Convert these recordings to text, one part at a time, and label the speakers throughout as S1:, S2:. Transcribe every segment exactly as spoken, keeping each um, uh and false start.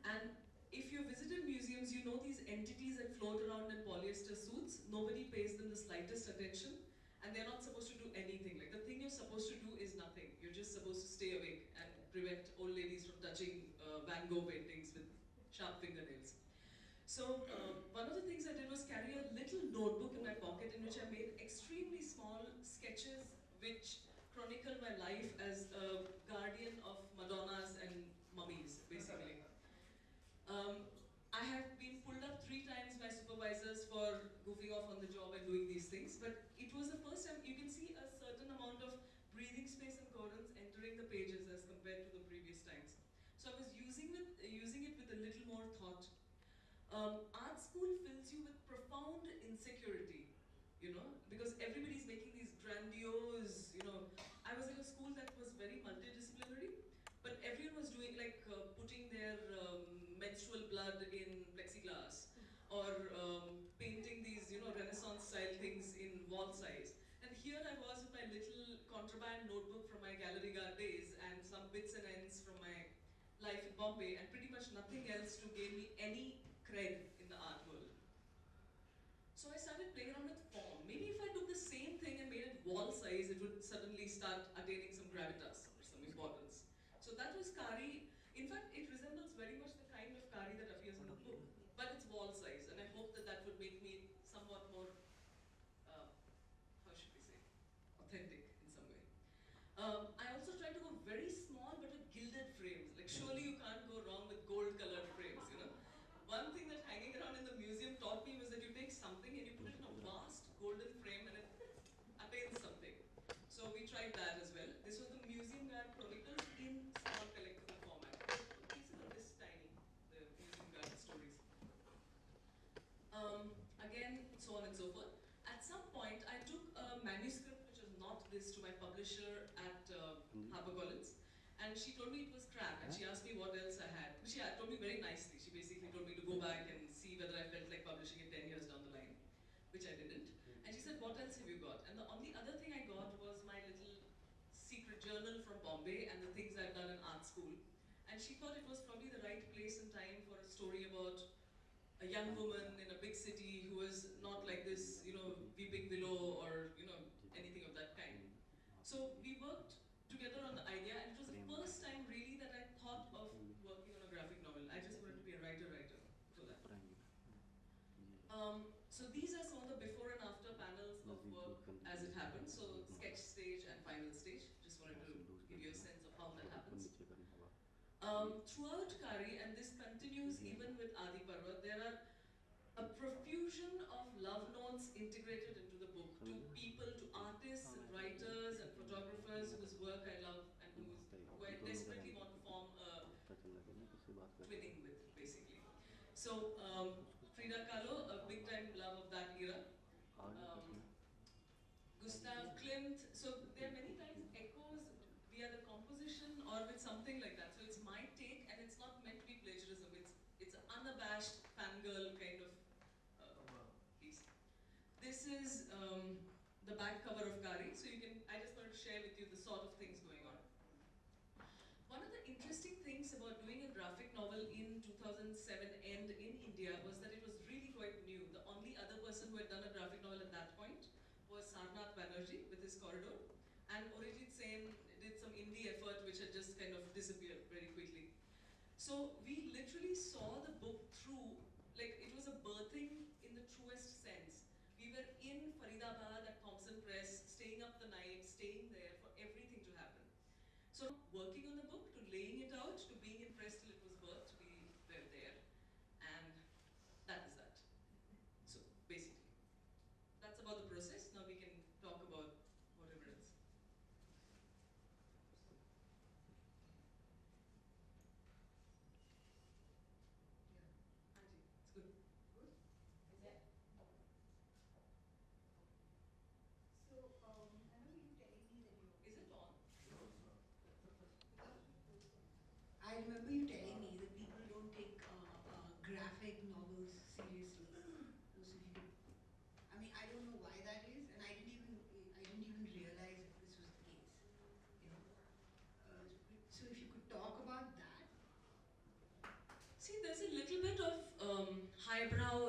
S1: And if you visited museums, you know these entities that float around in polyester suits. Nobody pays them the slightest attention, and they're not supposed to do anything. Like, the thing you're supposed to do is nothing. You're just supposed to stay awake and prevent old ladies from touching uh, Van Gogh paintings with sharp fingernails. So uh, one of the things I did was carry a little notebook in my pocket in which I made extremely small sketches which chronicle my life as a guardian of Madonnas and mummies, basically. Um, I have been pulled up three times by supervisors for goofing off on the job and doing these things, but it was the first time you can see a certain amount of breathing space and coherence entering the pages as compared to the previous times. So I was using, with, using it with a little more thought. Um, art school fills you with profound insecurity, you know, because everybody's making these grandiose, you know. I was in a school that was very multidisciplinary, but everyone was doing, like, uh, putting their um, menstrual blood in plexiglass, or um, painting these, you know, Renaissance-style things in wall size. And here I was with my little contraband notebook from my gallery guard days and some bits and ends from my life in Bombay, and pretty much nothing else to give me any cred in the art world. So I started playing around with form. Maybe if I took the same thing and made it wall size, it would suddenly start attaining some gravitas or some importance. So that was Kari. In fact, it resembles very much the kind of Kari that appears in the book, but it's wall size, and I hope that that would make me somewhat more, uh, how should we say, authentic in some way. Um, I also tried to go very small but with gilded frames. Like, surely you can't go wrong with gold colored frames, you know. One thing that hanging around in the museum taught me was that you take something and you put it in a vast golden frame and it attains something. So we tried that as well. This was the Museum Guard Chronicles in small collectible format. The pieces are this tiny, the Museum Guard stories. Um, again, so on and so forth. At some point, I took a manuscript which was not this to my publisher at uh, HarperCollins, and she told me it was crap, and she asked me what else I had. She told me very nicely. She basically told me to go back and see whether I felt like publishing it ten years down the line, which I didn't. And she said, what else have you got? And the only other thing I got was my little secret journal from Bombay and the things I've done in art school. And she thought it was probably the right place and time for a story about a young woman in a big city who was not like this, you know, weeping willow or, you know, anything of that kind. So we worked together on the idea, and it was the first time really that I thought of working on a graphic novel. I just wanted to be a writer writer for that. Um, so these are some of the before and after panels of work as it happens. So sketch stage and final stage. Just wanted to give you a sense of how that happens. Um, throughout Kari, and this continues even with Adi Parvat, there are a profusion of love notes integrated into the book to people, to artists and writers and photographers whose work I love and whose, who I desperately want to form a twinning with, basically. So, um, Frida Kahlo, a big time love of that era. Um, Gustav Klimt, so there are many times echoes via the composition or with something like that. So it's my take, and it's not meant to be plagiarism. It's it's an unabashed fangirl kind of uh, piece. This is um, the back cover of Kari. So you can. I just wanted to share with you the sort of things going on. One of the interesting things about doing a graphic novel in two thousand seven and in India was that it was really quite new. The only other person who had done a graphic novel at that point was Sarnath Banerjee with his Corridor. And Arijit Sen did some indie effort which had just kind of disappeared very quickly. So we literally saw the book through, like it was a birthing in the truest sense. We were in Faridabad at Thompson Press, staying up the night, staying there for everything to happen. So working on the book, to laying it out, to being impressed till it was birthed, we were there. And that is that. So basically, that's about the process. Now we can talk about whatever else. Good.
S2: Good? Is it? So, um, I remember you telling me that you...
S1: Is it on?
S2: I remember you telling me that people don't take uh, uh, graphic novels seriously. So if you could, I mean, I don't know why that is, and I didn't even, I didn't even realize that this was the case. You know? Uh, so if you could talk about that.
S1: See,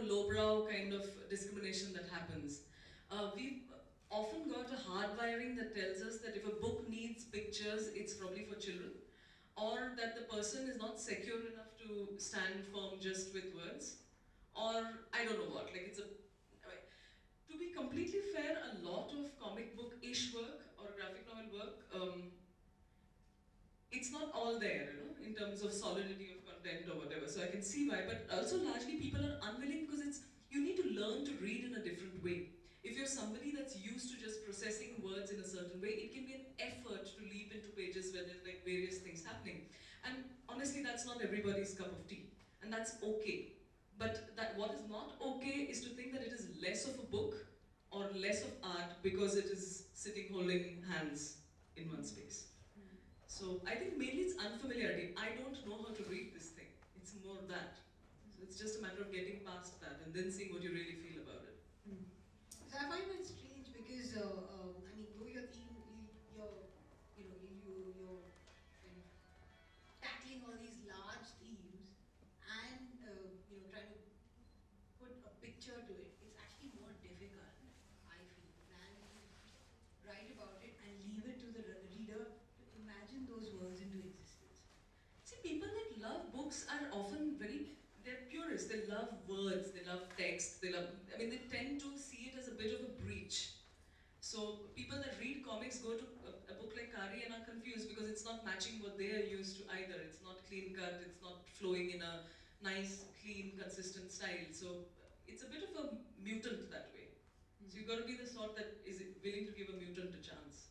S1: lowbrow kind of discrimination that happens. Uh, we've often got a hardwiring that tells us that if a book needs pictures, it's probably for children, or that the person is not secure enough to stand firm just with words, or I don't know what. Like it's a, I mean, to be completely fair, a lot of comic book-ish work or graphic novel work, um, it's not all there, you know, in terms of solidity of content or whatever. So I can see why, but also largely people are unwilling because it's, you need to learn to read in a different way. If you're somebody that's used to just processing words in a certain way, it can be an effort to leap into pages where there's like various things happening. And honestly, that's not everybody's cup of tea. And that's okay. But that what is not okay is to think that it is less of a book or less of art because it is sitting holding hands in one space. So I think mainly it's unfamiliarity. I don't know how to read this thing. It's more that. So it's just a matter of getting past that and then seeing what you really feel about it.
S2: Mm. So I find that strange because, uh, um, I mean, though your theme, you, you're, you know, you, you, you're kind of tackling all these large themes and, uh, you know, trying to put a picture to it, it's actually more difficult, I feel, than to write about it and leave it to the reader to imagine those worlds into existence.
S1: See, people that love books are often very, they're purists. They love words, they love text, they love, I mean, they tend to see it as a bit of a breach. So people that read comics go to a, a book like Kari and are confused because it's not matching what they are used to either. It's not clean cut, it's not flowing in a nice, clean, consistent style. So it's a bit of a mutant that way. Mm-hmm. So you've got to be the sort that is willing to give a mutant a chance.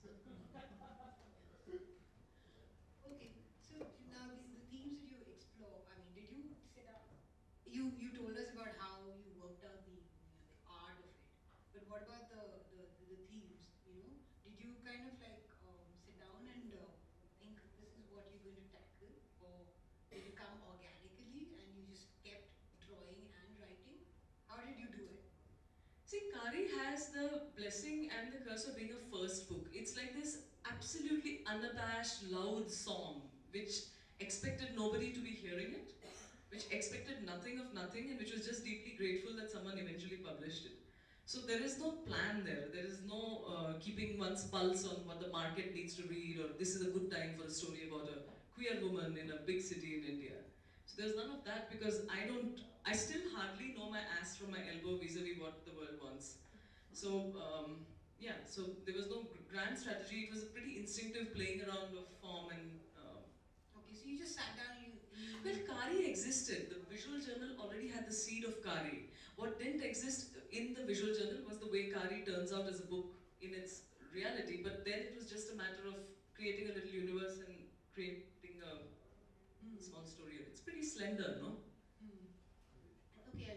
S2: Okay, so now the, the themes that you explore, I mean, did you set up, you, you told us about how you worked out the, you know, the art of it, but what about the, the, the, the themes, you know? Did you kind of like um, sit down and uh, think this is what you're going to tackle, or did it come organically and you just kept drawing and writing? How did you do it?
S1: See, Kari has the blessing and the curse of being a first book. It's like this absolutely unabashed, loud song, which expected nobody to be hearing it, which expected nothing of nothing, and which was just deeply grateful that someone eventually published it. So there is no plan there. There is no uh, keeping one's pulse on what the market needs to read, or this is a good time for a story about a queer woman in a big city in India. So there's none of that because I don't, I still hardly know my ass from my elbow vis-a-vis what the world wants. So um, yeah, so there was no grand strategy. It was a pretty instinctive playing around of form and. Uh,
S2: okay, so you just sat down. You, you
S1: well, Kari existed. The visual journal already had the seed of Kari. What didn't exist in the visual journal was the way Kari turns out as a book in its reality. But then it was just a matter of creating a little universe and creating a mm. small story. It's pretty slender, no?
S2: Mm. Okay.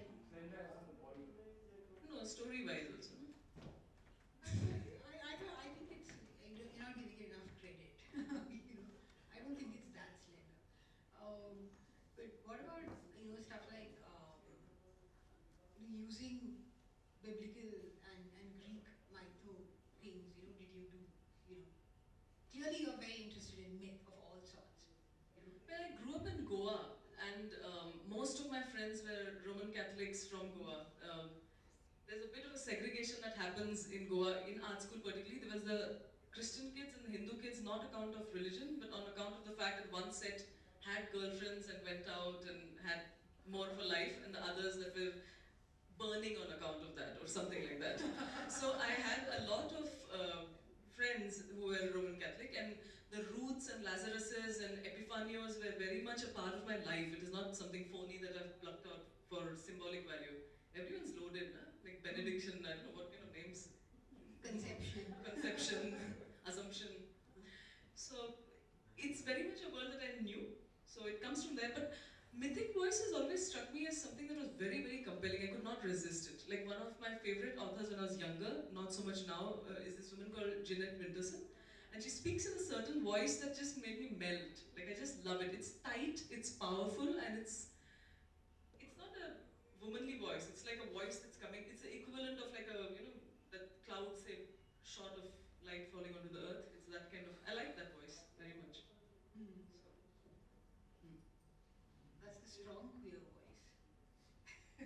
S1: No, story-wise also. No?
S2: I, I, I think it's, you're not giving it enough credit. you know, I don't think it's that slender. Um, but what about, you know, stuff like um, using biblical and, and Greek mytho things, you know, did you do, you know, clearly you're very interested in myth of all sorts. You know?
S1: Well, I grew up in Goa, and um, most of my friends were Roman Catholics from Goa. Um, there's a bit of a segregation that happens in Goa, in art school particularly. There was the Christian kids and the Hindu kids, not account of religion, but on account of the fact that one set had girlfriends and went out and had more of a life, and the others that were burning on account of that, or something like that. So I had a lot of uh, friends who were Roman Catholic, and the Ruths and Lazaruses and Epiphanios were very much a part of my life. It is not something phony that I've plucked out for symbolic value. Everyone's loaded, huh? Like benediction, I don't know what kind of names.
S2: Conception.
S1: Conception, assumption. So it's very much a world that I knew. So it comes from there. But mythic voice has always struck me as something that was very, very compelling. I could not resist it. Like one of my favorite authors when I was younger, not so much now, uh, is this woman called Jeanette Winterson. And she speaks in a certain voice that just made me melt. Like I just love it. It's tight, it's powerful, and it's it's not a womanly voice. It's like a voice that's coming. It's the equivalent of like a, you know, that cloud say shot of light falling onto the earth. It's that kind of, I like that voice very much.
S2: Mm.
S1: So, mm.
S2: That's the strong queer voice.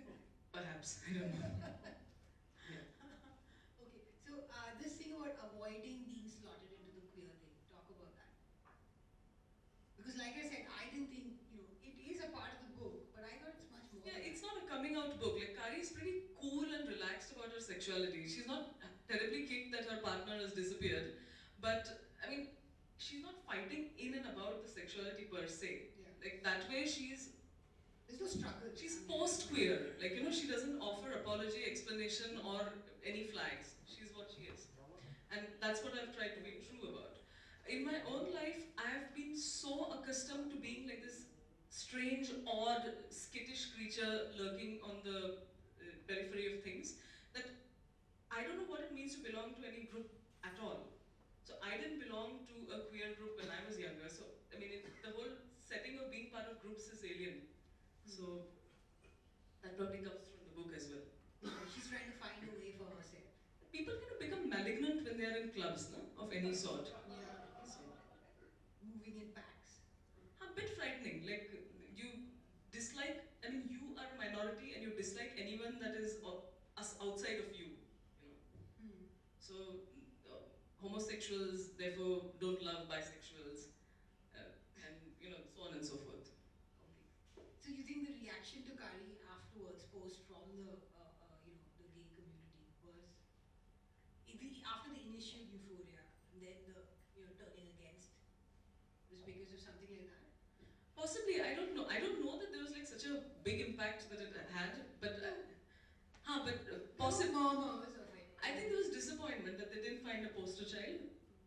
S1: Perhaps, I don't know. Yeah.
S2: Okay, so uh, this thing about avoiding being slotted into the queer thing, talk about that. Because like I said, I didn't think, you know, it is a part of the book, but I thought it's much more
S1: Yeah,
S2: than
S1: it's
S2: that.
S1: not a coming out book. Like, Kari is pretty cool and relaxed about her sexuality. She's not terribly kicked that her partner has disappeared, but I mean, she's not fighting in and about the sexuality per se.
S2: Yeah.
S1: Like, that way she's
S2: There's no struggle.
S1: she's
S2: I mean,
S1: post-queer. Like, you know, she doesn't offer apology, explanation, or any flags. She's what she is. And that's what I've tried to be true about. In my own life, I have been so accustomed to being like this strange, odd, skittish creature lurking on the uh, periphery of things that I don't know what it means to belong to any group at all. So I didn't belong to a queer group when I was younger. So, I mean, it, the whole setting of being part of groups is alien. So that probably comes through in the book as well.
S2: she's trying to find a way for herself.
S1: People kind of become malignant when they are in clubs, no? Of any sort.
S2: Yeah.
S1: So,
S2: Moving in packs.
S1: a bit frightening. Like, you dislike, I mean, you are a minority and you dislike anyone that is o- us outside of you, you know.
S2: Hmm.
S1: So, uh, homosexuals therefore don't love bisexuals, uh, and you know, so on and so forth.
S2: Okay. So you think the reaction to Kari afterwards, post from the, uh, uh, you know, the gay community was, in the, after the initial euphoria, and then the, you know, turning against, was because of something like that?
S1: Possibly, I don't know. I don't know that there was like such a big impact that it had, but, uh, huh, but uh, possibly.
S2: No murmurs of it.
S1: I think there was disappointment that they didn't find a poster child.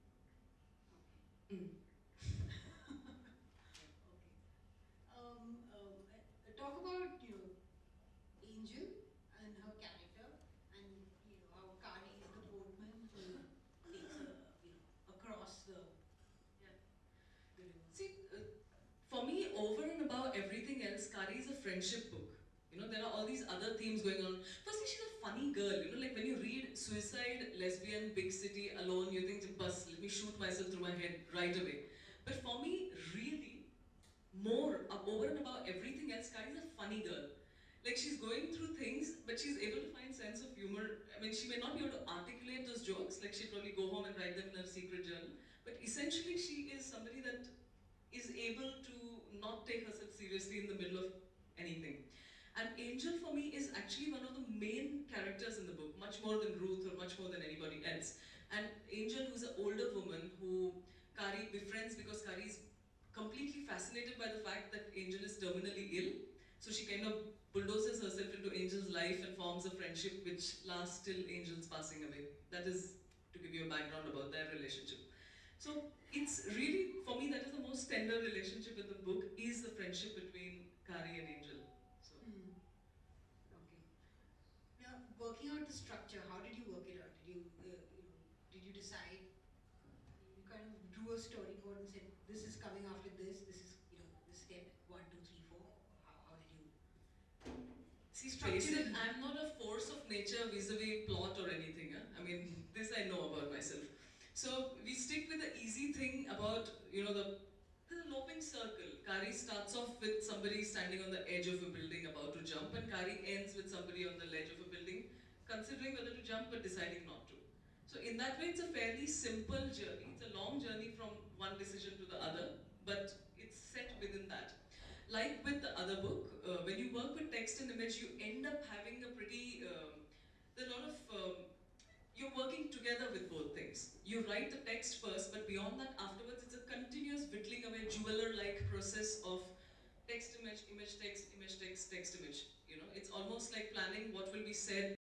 S1: Mm.
S2: Okay. Um, um, uh, talk about, you know, Angel and her character, and you know how Kari is the boatman who takes her, you know, across the,
S1: Yeah.
S2: the river.
S1: See, uh, for me, over and above everything else, Kari is a friendship book. You know, there are all these other themes going on. Firstly, she's a funny girl. You know, like when you read suicide, lesbian, big city, alone, you think, bus, let me shoot myself through my head right away. But for me, really, more, uh, over and above everything else, Kari is a funny girl. Like she's going through things, but she's able to find sense of humor. I mean, she may not be able to articulate those jokes, like she'd probably go home and write them in her secret journal. But essentially, she is somebody that is able to not take herself seriously in the middle of anything. And Angel for me is actually one of the main characters in the book, much more than Ruth or much more than anybody else. And Angel, who's an older woman who Kari befriends because Kari is completely fascinated by the fact that Angel is terminally ill. So she kind of bulldozes herself into Angel's life and forms a friendship which lasts till Angel's passing away. That is to give you a background about their relationship. So it's really, for me, that is the most tender relationship in the book, is the friendship between Kari and Angel. So.
S2: Hmm. Okay. Now, working out the structure, how did you work it out? Did you, uh, you know, did you decide? You kind of drew a storyboard and said, "This is coming after this. This is, you know, this step one, two, three, four." How, how did you?
S1: See, face it, I'm not a force of nature vis-a-vis plot or anything. Huh? I mean, this I know about myself. So we stick with the easy thing about, you know, the, the loping circle. Kari starts off with somebody standing on the edge of a building about to jump, and Kari ends with somebody on the ledge of a building considering whether to jump but deciding not to. So in that way, it's a fairly simple journey. It's a long journey from one decision to the other, but it's set within that. Like with the other book, uh, when you work with text and image, you end up having a pretty, um, there are a lot of, um, you're working together with both things. You write the text first, but beyond that, afterwards, it's a continuous whittling away, jeweler-like process of text, image, image, text, image, text, text, image. You know, it's almost like planning what will be said